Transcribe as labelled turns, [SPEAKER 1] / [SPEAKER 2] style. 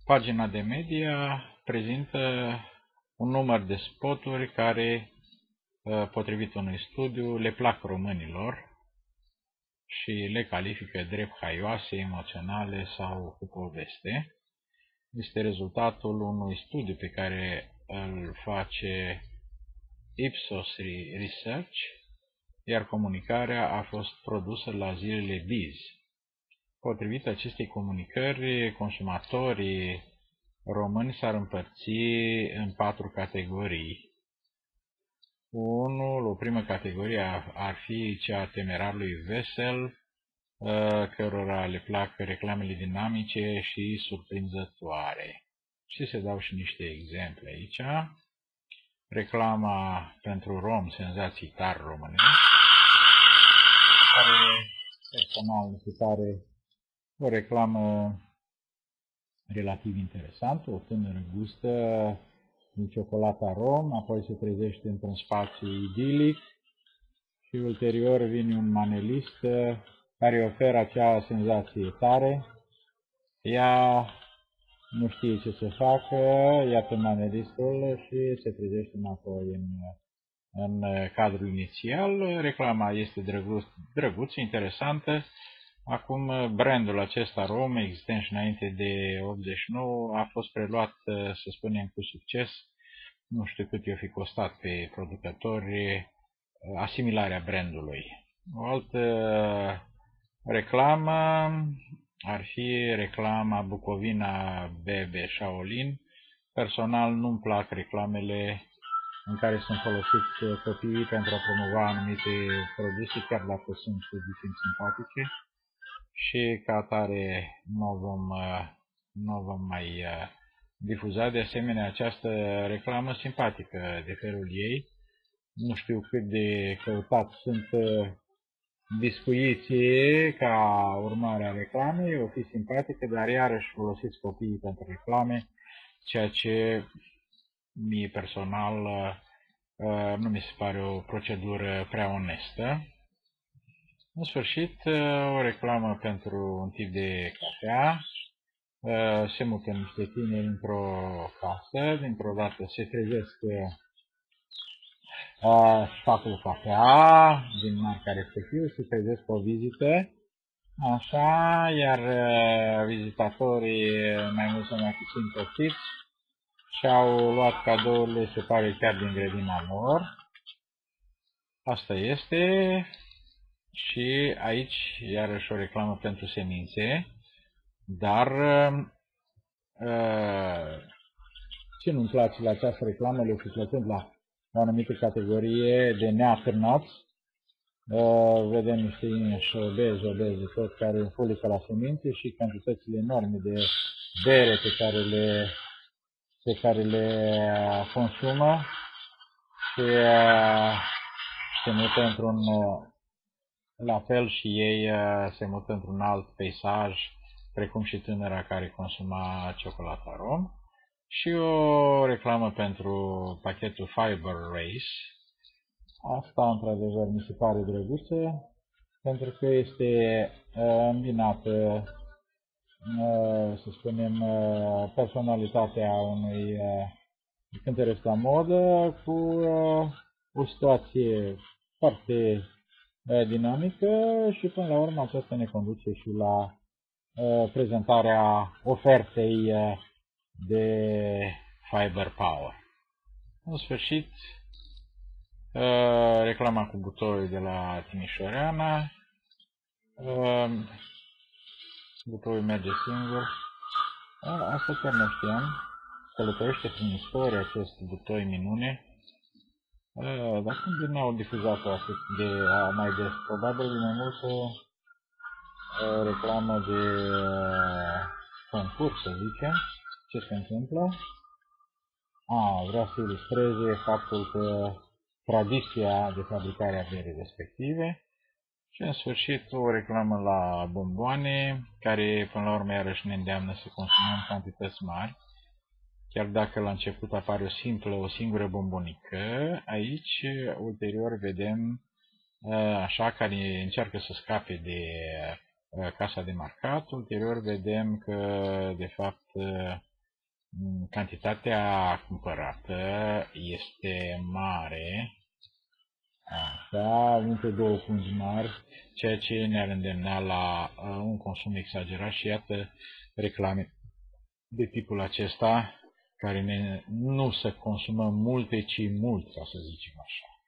[SPEAKER 1] Pagina de media prezintă un număr de spoturi care, potrivit unui studiu, le plac românilor și le califică drept haioase, emoționale sau cu poveste. Este rezultatul unui studiu pe care îl face Ipsos Research, iar comunicarea a fost produsă la zilele Biz. Potrivit acestei comunicări, consumatorii români s-ar împărți în 4 categorii. O primă categorie ar fi cea a temerarului vesel, cărora le plac reclamele dinamice și surprinzătoare. Și se dau și niște exemple aici. Reclama pentru rom, senzații tari românești, care personal mi se pare o reclamă relativ interesantă. O tânără gustă din ciocolata rom, apoi se trezește într-un spațiu idilic și ulterior vine un manelist care oferă acea senzație tare. Ea nu știe ce să facă, ia pe manelistul și se trezește înapoi în cadrul inițial. Reclama este drăguță, interesantă. Acum, brandul acesta rom, existent și înainte de 89, a fost preluat, să spunem, cu succes. Nu știu cât i-a fi costat pe producători asimilarea brandului. O altă reclamă ar fi reclama Bucovina Bebe Shaolin. Personal nu-mi plac reclamele în care sunt folosiți copiii pentru a promova anumite produse, chiar dacă sunt simpatice. Și ca atare nu vom mai difuza. De asemenea, această reclamă simpatică de felul ei. Nu știu cât de căutați sunt biscuiții ca urmare a reclamei, o fi simpatică, dar iarăși folosiți copiii pentru reclame, ceea ce mie personal nu mi se pare o procedură prea onestă. În sfârșit, o reclamă pentru un tip de cafea. Se mută niște tineri într-o casă, dintr-o dată se trezesc sfatul cafea din marca respectivă, se trezesc o vizită, așa, iar vizitatorii mai mult sau mai puțin poftiți și-au luat cadourile, se pare, chiar din grădina lor. Asta este. Și aici, iarăși, o reclamă pentru semințe, dar ce nu-mi place la această reclamă, le plătând la o anumită categorie de neatârnați. Vedem niște ineși obezi, tot care înfulică la semințe și cantitățile enorme de bere pe care le consumă și se mută într-un la fel și ei se mută într-un alt peisaj, precum și tânăra care consuma ciocolata rom. Și o reclamă pentru pachetul Fiber Race. Asta, într-adevăr, mi se pare drăguță, pentru că este îmbinată, să spunem, personalitatea unui cântăresc la modă cu o situație foarte dinamică și până la urmă aceasta ne conduce și la prezentarea ofertei de Fiber Power. În sfârșit, reclama cu butoiul de la Timișoreana. Butoiul merge singur. Asta chiar nu știam. Călătorește prin istorie acest butoi minune. Dar când n-au difuzat-o atât de mai des? Probabil mai mult reclamă de concurs, să zicem. Ce se întâmplă? Vrea să ilustreze faptul că tradiția de fabricare a berii respective. Și în sfârșit o reclamă la bomboane, care până la urmă iarăși ne îndeamnă să consumăm cantități mari. Chiar dacă la început apare o singură bombonică, aici ulterior vedem așa care încearcă să scape de casa de marcat. Ulterior vedem că de fapt Cantitatea cumpărată este mare, așa, între două pungi mari, ceea ce ne-ar îndemna la un consum exagerat și iată reclame de tipul acesta, care nu să consumăm multe, ci mult, ca să zicem așa.